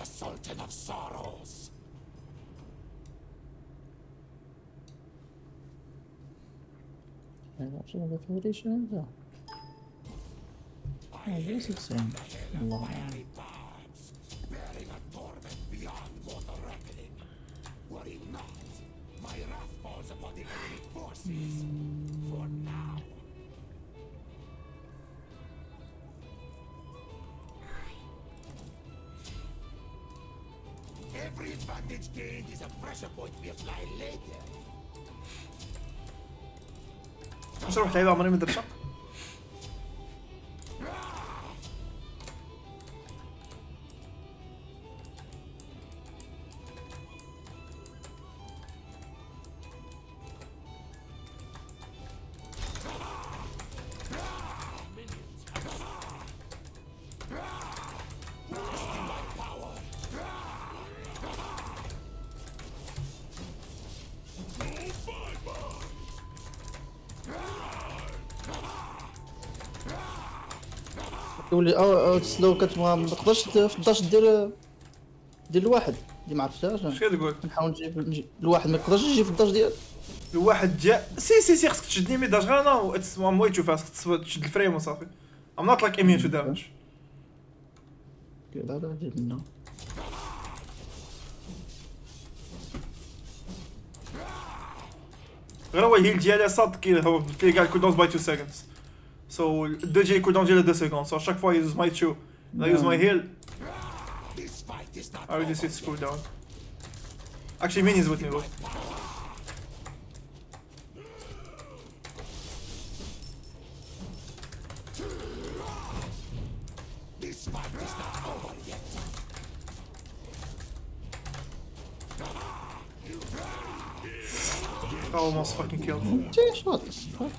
Sultan of Sorrows. هذا فوريش هذا. هذا سكسين. الله. Bearing a torment beyond mortal reckoning. Worry not. My wrath falls upon the enemy forces. For now. Every advantage gained is a pressure point we apply later. مش روح لعيبة عمري مدرسة. تولي او سلو كتبغى ما تقدرش في 11 دير الواحد اللي ما عرفتهاش. اش كتقول؟ نحاول نجيب الواحد ما تقدرش تجي في 11 ديال الواحد جا سي خصك تشدني ميداج غير انا اتس وان واي تو فاست تشد الفريم وصافي. I'm not like immune to damage. لا لا جيب لنا غير هو الهيل ديالي صاد هو تلقى كاع الكول داونز باي 2 seconds. So الدو جي كول داون ديالها 2 seconds. So chaque fois I use my Q and I use my heal. I reduce its cooldown. Actually minions with me bro. This fight is not over yet. Almost fucking killed. ايش هذا؟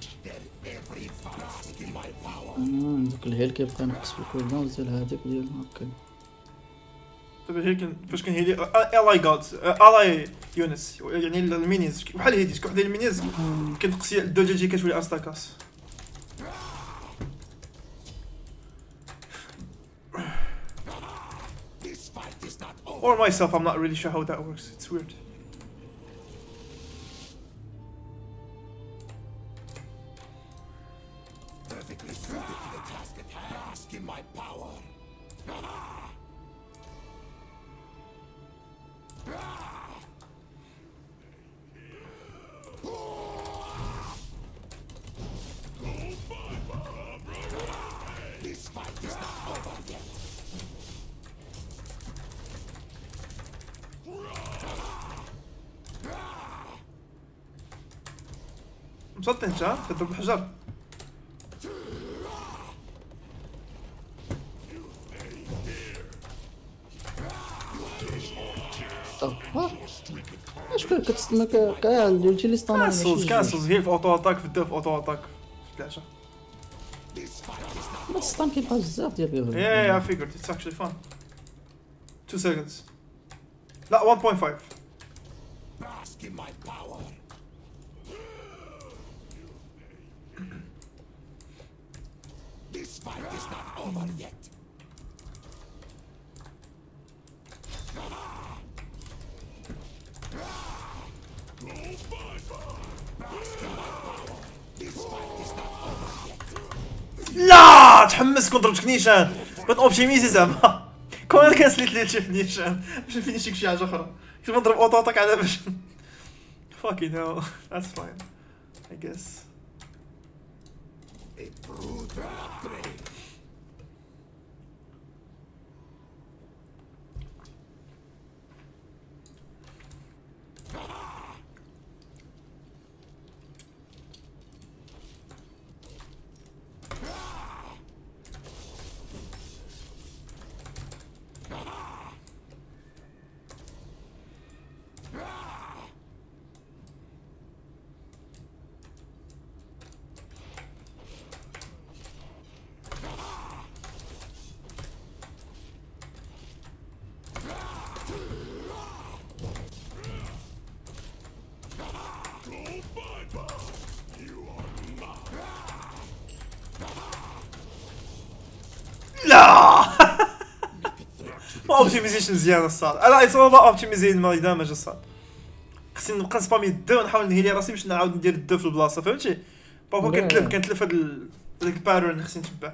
دوك الهيل كيبقى ينقص في الكول داون ديال هذيك ديال هكا. دابا هيك فاش كنهيلي الاي جادز الاي يونس يعني المينيز بحال هيديك وحده المينيز كنقص الدو جي كتولي انستاكاس. Or myself, I'm not really sure how that works. It's weird. Perfectly suited to the task at hand. Ask in my power. This fight is not over yet. مصدق انت تضرب الحجر. اش كتستنى كاع الجلتي اللي ستانا كانسلز هي في اوتو اتاك في الدو في اوتو اتاك ثلاثه. بس ستان كيبقى بزاف ديال بيهم. Yeah, I figured it's actually fun. 2 seconds. لا 1.5. Bask in my power. This fight is not over yet. لا تحمس كون ضربتك نيشان بغيت اوبتيميزي زعما كون انا كنسليت ليه شي نيشان باش نفينيشيك شي حاجه اخرى كنت نضرب اوتو اتاك على باش fucking hell that's fine I guess. A brutal upgrade. اوبتيميزيشن مزيان الصاد. انا ايصوب اوبتيميزين ما دامج الصاد. خصني نبقى نسبامي الدو ونحاول نهيلي راسي باش نعاود ندير الدو في البلاصه فهمتي. بابا كنتلف هاد داك الباترن خصني نتبع.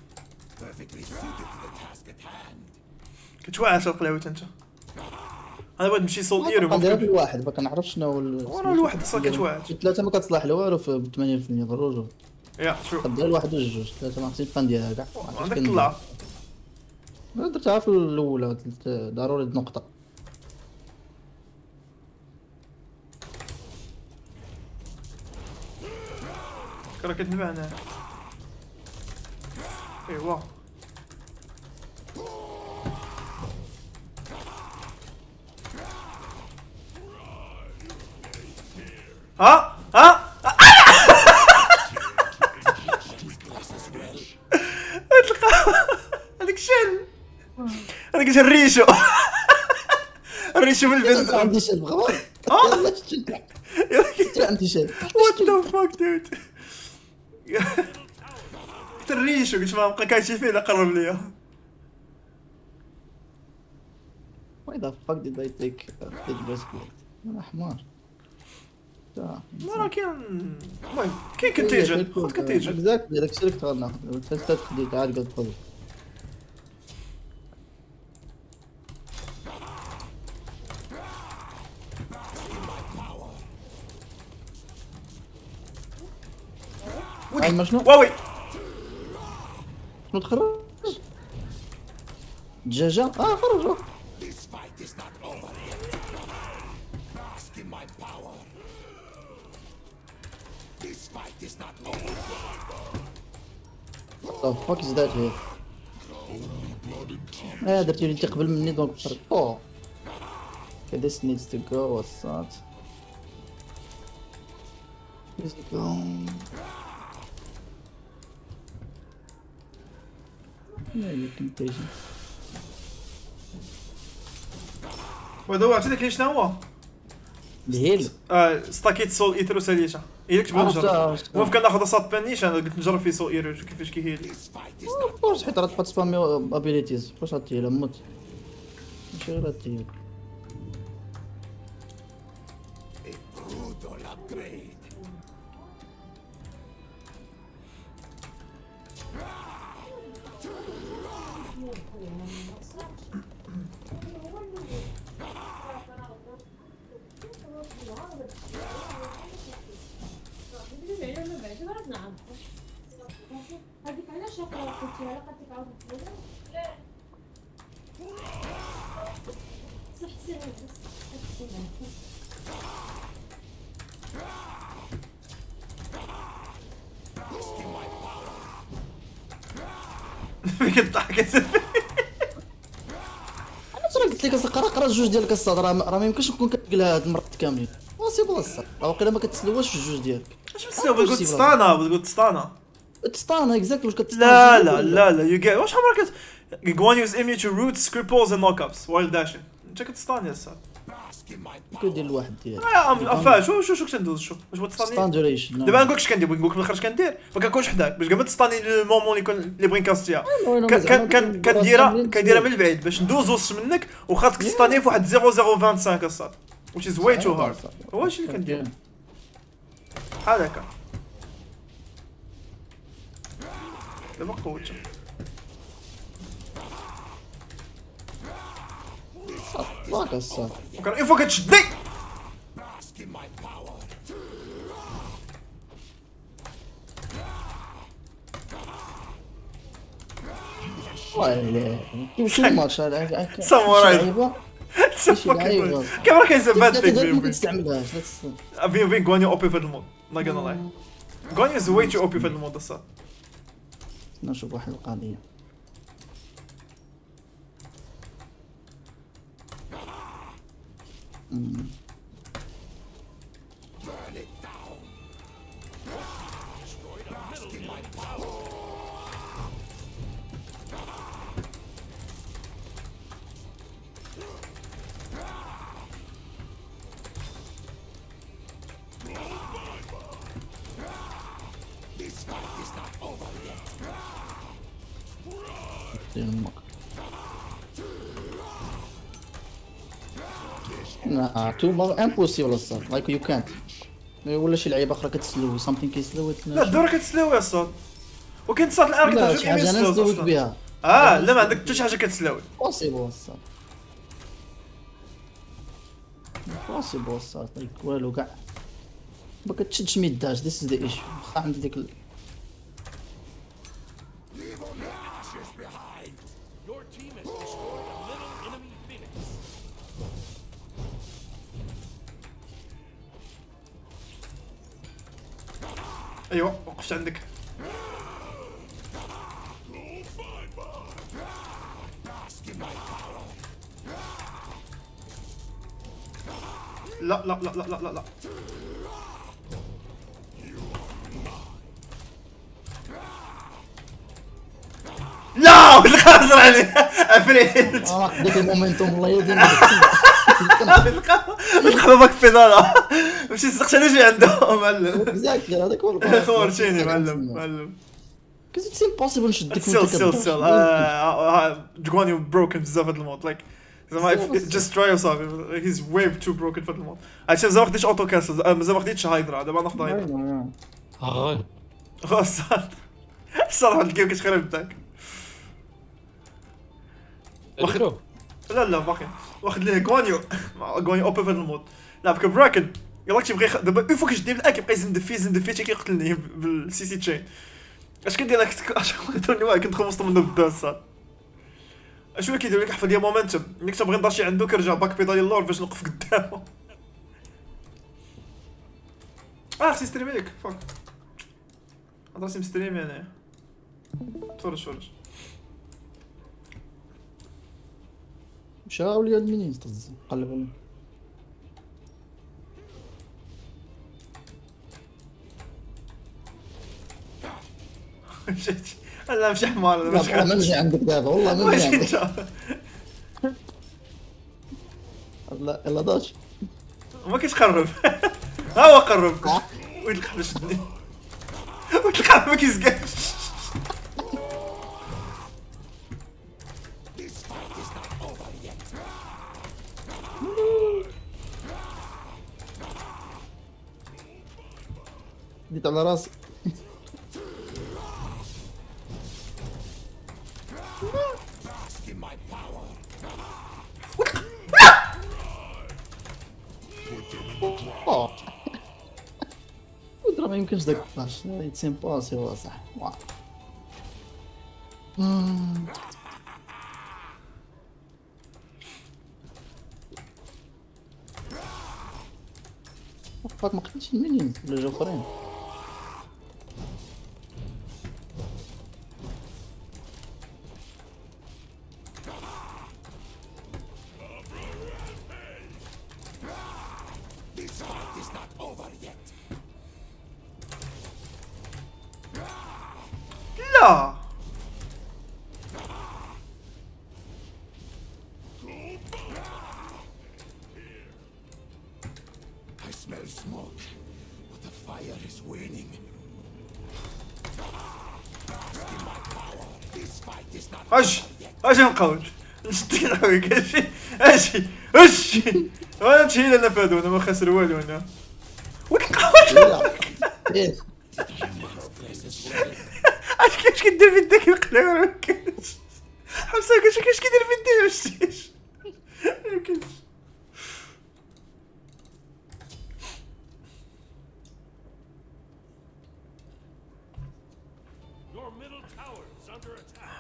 كتواعش القلاويت انت. انا بغيت نمشي سول ايرو ما ندير الواحد ما كنعرفش شنو هو وانا الواحد الصاد كتواعش. ثلاثه ما كتصلح لوالو ب 80% بالرجوع. يا شوف خدها الواحد وجوج ثلاثه ما خصنيش نديرها كاع. عندك طلع درتها في الاولى ضروري نقطه. راه كتنبع هنا. ايوا ها هذاك الشل هذاك الشل الريشو الريشو من البنت عندي شيء بغا يلا شتي عندي شيء وات ذا فاك دود حتى الريشو قلت ما بقى كاينشي فيه الا قرب ليا. Why the fuck did I take the breastplate؟ انا حمار. لا راه كاين المهم كاين كونتيجن خذ كونتيجن. اكزاكتلي داك الشيء اللي كنت غناخذ التلتات خديت عاد قد خذ. هاي شنو؟ واوي شنو تخرج؟ دجاجة؟ خرجوا. This fight is not over yet. Bask in my power. This fight is not over. What the fuck is that here؟ درتي لي انت قبل مني دونك طرد. اوه. Okay, this needs to go. What's that? Where's it going? Yeah, you can patient. وهذا هو عرفتي داك شنو هو؟ الهيل. ستاكيت سول ايتر وساليتا هي اللي كتبان نجرب. المهم كناخذ صاد بانيش انا قلت نجرب فيه سول ايتر نشوف كيفاش كيهيل. واش حيت راه تبقى تسبامي ابيليتيز واش غاتهيل موت ماشي غير غاتهيل. Brutal upgrade. هذيك علاش قلتيها لقيتك عاود تقولها صح سير فيك الضحك انا قلت لك قرا جوج ديال الكاسات راه ما يمكنش نكون كتقلها هاد المرات كاملين. سي بلاصه راه واقيلا ما كتسلواش في الجوج ديالك. اش بتسوي؟ بتقول تسطانه بتقول تسطانه تسطانه اكزاكتلي واش كتسطانه. لا يو جيت واش عمرك جوان يوز ايميتر روت سكريبلز اند نوك ابس وايل داشين انت كتسطاني هسه كندير الواحد ديالي. عفاش شو كنت ندوز شو واش بغيت تسطاني ستاندريشن دابا نقولك اش كندير بغيت نقولك من الاخر اش كندير ما كنكونش حداك باش كاع ما تسطاني المومون اللي يكون اللي بغي نكاستيها كنديرها من البعيد باش ندوز وسط منك وخاصك تسطاني في واحد 0025 الصاد which is way too hard. هو هادشي اللي كندير بحال هكا دابا قوتها الله كسر. وكان انفو كتشدني واه كيمشي الماتش هذا ساموراي لعيبة. كيف راه كاين باد ثينك ما بيني كتستعملهاش وبين غوانيو اوبي في هاد المود not gonna lie غوانيو از واي تو اوبي في هاد المود الصاد. نشوف واحد القضية. لا تو مور امبوسيبل الصاد لايك يو كانت ولا شي لعيبه اخرى كتسلوي سامثين كيسلوي لا الدوره كتسلاوي الصاد وكاين تصاد الارك لا تاع شي جوج حاجه انا سلوز سلويت اصلا. بها لا ما عندك حتى شي حاجه كتسلاوي. بوسيبل الصاد بوسيبل الصاد لايك والو كاع ما كتشدش ميداش ذيس از ذا ايشو واخا عندي ديك Your team has destroyed a little enemy phoenix. ايوا وقفت عندك. لا لا لا لا لا لا لا لا وش خاسر عليه عفريت. ديك المومنتوم الله يدين القهوه باك بيدالا مشي سقش على شي عنده معلم. ذاكر هذاك هو الباص خورتيني معلم. كاز اتس امبوسيبل نشدك سيل جواني بروكن بزاف هاد المود لايك زعما جست تراي وصافي هيز واي تو بروكن في هاد المود. عرفتي مازال ما خديتش اوتو كاسل مازال ما خديتش هايدرا دابا ناخذ هايدرا. خاص الصراحه الجيم كتخرب داك. لا باقي واخد ليه غوانيو اوبن في هاد المود. لا بك براكن يلاه كيبغي دابا اون فوا كيشدني بالاك يبقى يزند فيه حتى كيقتلني بالسي سي تشين. اش كندير لك اش كنت ندخل وسط منه بالداس اشنو كيدير لك حفظ ديال مومنتوم ملي كتبغي نداشي عنده كيرجع باك بيدال اللور باش نوقف قدامه. خصني ستريمي لك فاك راسي مستريمي انايا. تفرج مشاو لي المنين طز قلب عليه لا مشي حمار لا ما نجي عندك دابا والله ما نجي عندك لا يلا داش ما كيتقرب. ها هو قرب وين القحبه شدني وين القحبه ما كيزقاش. ديت على راسي In my power. ودرا ما يمكنش داك الطاش اتس امبوسيبل صح فاك ما قتلتش المنين ولا جاو اخرين This fight is not over yet. لا I smell smoke, but the fire is waning. Bask in my power. This fight is not اجي نقول نشدك نحويك اجي وانا نمشي لنا فادو انا ما خاسر والو انا ايه اش كدير في يدك القلاوه ما كاينش حمسه اش كيدير في يدي ما شتيش ما كاينش. Your middle tower is under attack.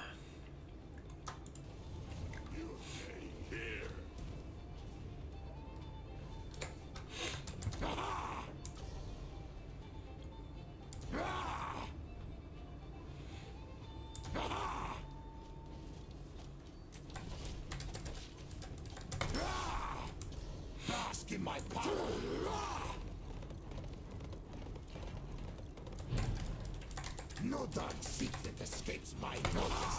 Bask in my power. No dark secret escapes my notice.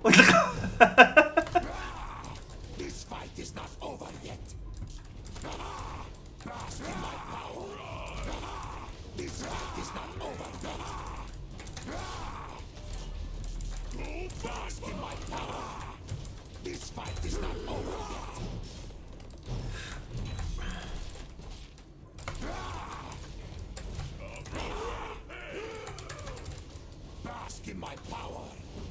This fight is not over yet. Bask in my power. This fight is not over yet. Bask in my power. This fight is not over yet. Bask in my power.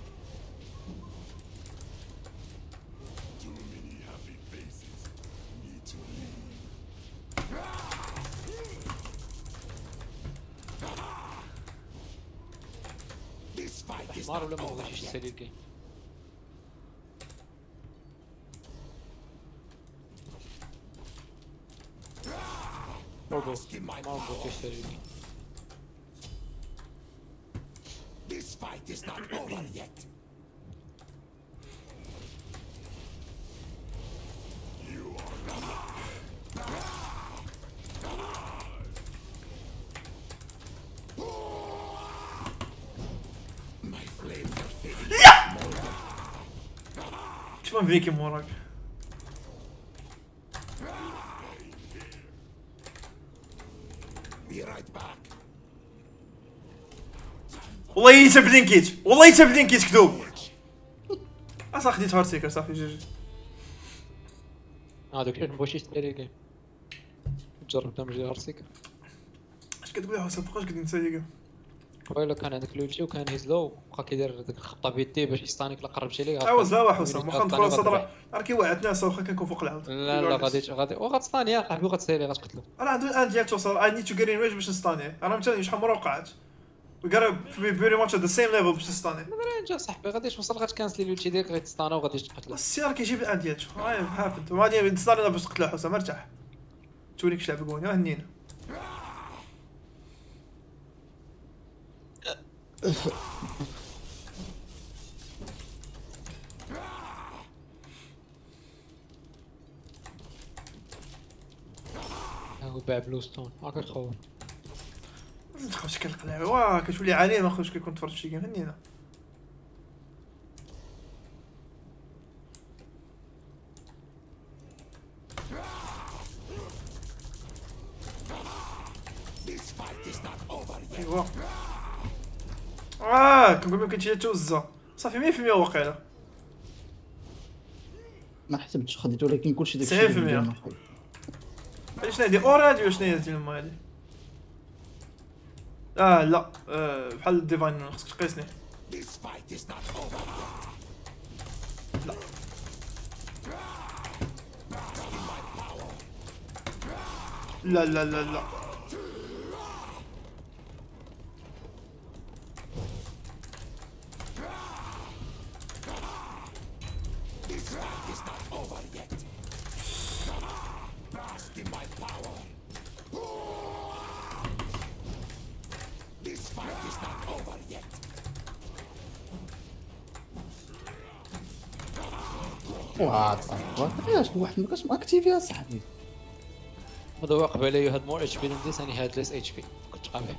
Too many happy faces need to leave. This fight is حمار not ولا ما over بغاش yet. يشتري الجيم؟ Bask in my ما بغاش power. يشتري الجيم. This fight is not over yet. My flames are fading. شوف من فيكي موراك. Be right back. والله يجيب لينكيت، والله يجيب لينكيت كذوب. اصلا خديت هارد سيكر صافي جي. هذاك ما بغاش يشتري الجيم. جرب دمج هارسيك. اش كتقول يا حسن بقاش قد نسى ليك. ولا كان عندك لوتشي وكان هيزلو بقى كيدير ديك الخطه بيديه باش يستانيك لا قرب شي ليك. عاوز لا حسن واخا ندخل الصدر راه كيوعد ناس واخا كنكون فوق العود. لا غادي وغتستاني يا صاحبي وغتسيري غتقتلو. انا عندي الان ديال توصل I need to get in range باش نستاني. انا مثلا شحال مره وقعت. We gotta be very much at the same level باش نستاني. مادري انت صاحبي غادي توصل غتكانسلي لوتشي ديالك غتستانا وغادي تقتلو. السيار كيجيب الان ديالو. هاي هابند وغادي نستاني باش نقتلو حسن مرتاح. توريك شلعب كوني هنينا. هو باع بلوستون هاكا تخور. تخرج كالقلاع واه كتولي عليه ما خرجش كيكون تفرج شي جيم هنينا. This fight is not over yet. ايوا كنقول ممكن تجي توزع صافي 100% واقيلا. ما حسبتش خديت ولكن كلشي داك 90%. الشيء شنو هادي اور هادي ولا شنو هي هادي الماء هادي؟ لا بحال الديفاين خصك تقيسني. This fight is not over yet. لا لا لا لا لا This fight is not over yet. Bask in my power. This fight is not over yet. علاش واحد ما كاش اكتيفي اصاحبي. هذا هو قبيله يو هاد مور اتش بي than this and he had less HP. كنت قابح.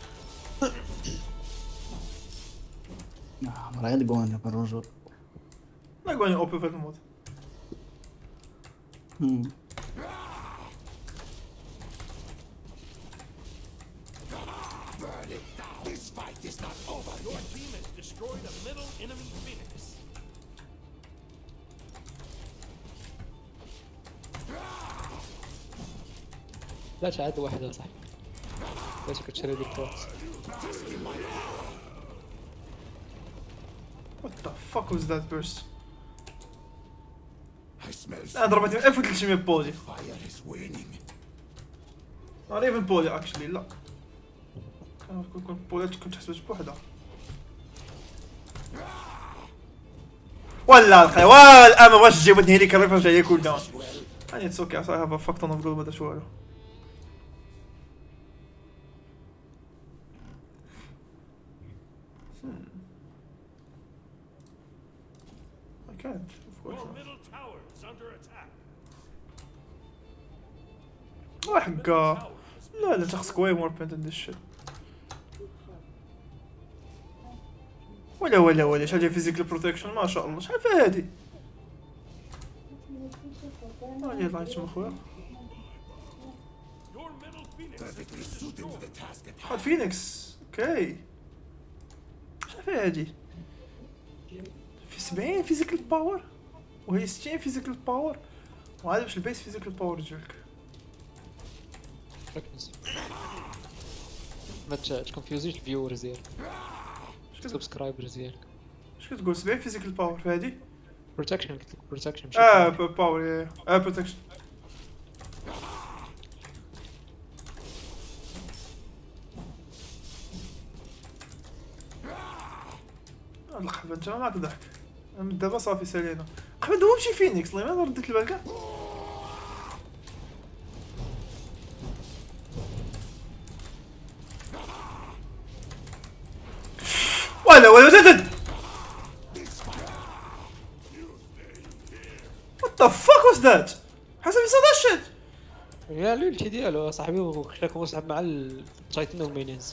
مرة غير كون بالرجل. لا قولي اوبي في المود. Burn it down. This fight is not over yet. Your team has destroyed a middle enemy Phoenix. لا تعاد واحد يا صاحبي. باش كتشري ديك الوقت. What the fuck was that burst؟ I smell لا ضربتني 1300 بولي. fire is waning. not even بولي actually لا. كون بولي كنت حسبت بوحدها. ولا الخير الان ما بغاش تجيب ودني هذيك الريفرنس جايه كول داون. يعني اتس اوكي I have a fuck ton of glue هذا شو هذا. I can't of course Your not. middle tower is under attack. حقا لا تخصك way more paint than this shit. ولا شحال فيها فيزيكال بروتكشن ما شاء الله. شحال فيها هادي؟ هادي لايت من خويا. Your middle phoenix Perfectly is suited to destroyed. the task at hand. واحد فينيكس. اوكي شحال فيها هادي؟ في 70 فيزيكال باور وهي 60 فيزيكال باور، وهذا باش البيس فيزيكال باور ديالك. ركز ما تكونفيوزيش الفيورز ديالك سبسكرايبرز ديالك. اش كتقول 70 فيزيكال باور في هادي؟ بروتكشن قلت لك بروتكشن باور بروتكشن. القحبة انت معك ضحك. من دابا صافي سالينا. قحبة دوم شي فينيكس الله ما رديت البال كاع. ولا زدت. What the fuck was that؟ حسب يصير هاد الشيت. يا الولتي ديالو صاحبي وخلاك مصعب مع التايتن والمينينز.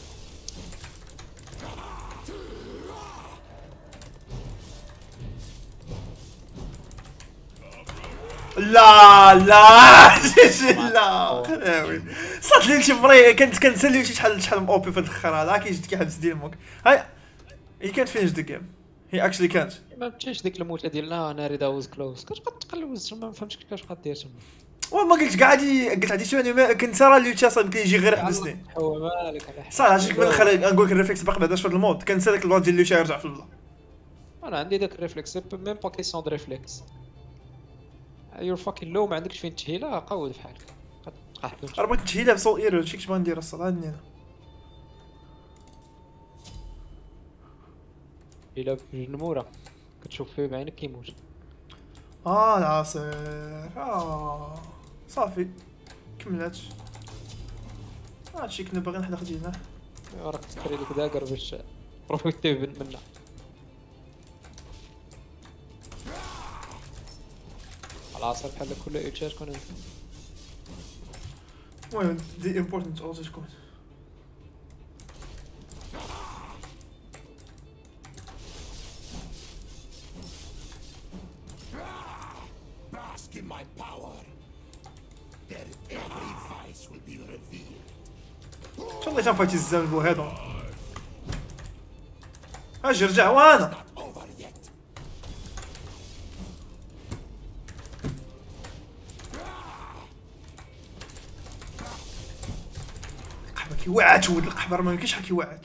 لا جيجي لا خلاوي صات لي شي مري كنت كنسالي شحال من اوبي في الاخر هذا كيجي كيحبس ديال موك. هاي هي كانت فينيش ذا جيم. هي اكشلي كانت. ما مشيش ديك الموتة ديالنا ناري داوز كلوز كتبقى تقلوز تما ما فهمتش كيفاش قادير تما. وما قلت كاع قلت عادي شويه كنت راه اللي اصلا كيجي غير يحبسني. هو مالك على حساب صح هادشي من الاخر نقول لك الريفلكس باقي بعدا في هذا المود كنسى داك البلان ديال اللي يرجع في الله. انا عندي داك الريفلكس ميم با كيسيون دو ريفلكس. يور فاكين لو ما عندكش فين تهيله قود في حالك قحبت. راه بغيت نتهيلها بصوت ايرو هادشي كنت باغي ندير الصاد عندي انا. الا بالنموره كتشوف فيه بعينك كيموت. العصير صافي كملات. هادشي كنا باغيين حنا خديناه. راك تفري لك داكر باش بروفيتي منها. العصر بحال كل اتشات كون المهم دي امبورتنت اولسو تكون. Bask in my power. Then every vice will be revealed. ان شاء الله تنفايتي الزلمه هذا. اجي رجع وانا. Not over yet. القحبه كيوعات ولد القحبه راه ما يمكنش شحال كيوعات.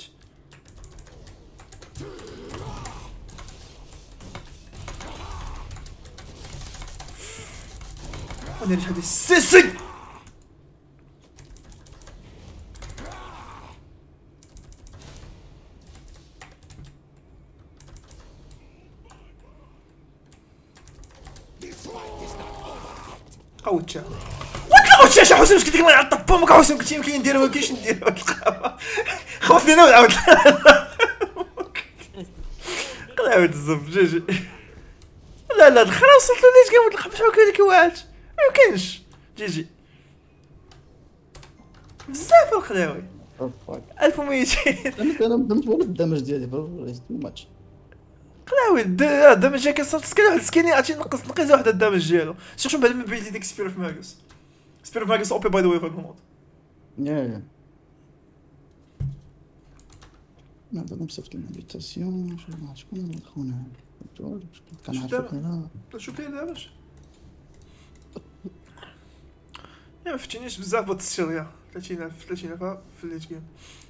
ونرجع هادي السيسي. قوتشا قوتشا شي حسين مسكين ديك ما يعطب بامك حسين كنت يمكن نديرها ما كاينش نديرها. خوفني انا ونعاود قلاوي الزب جيجي. لا دخل وصلت ليش كيقول لك شحال كاين كيوعات ما يمكنش جيجي بزاف القلاوي 1200. انا ما فهمتش والو الدمج ديالي تو ماتش. قلاوي الدمج ديالك كيصيفط سكين واحد السكين عرفتي نقص واحد الدمج ديالو سيرتو بعد من بيلي ديك سبير اوف ماغوس. سبير اوف ماغوس اوبي باي ذا واي في هاد المود. يا هذا نمسك المديتاسيون شكون خونا كان عارف انا شو كاين دابا ما فتنيش بزاف بهاد التسير 30000 في الليت جيم.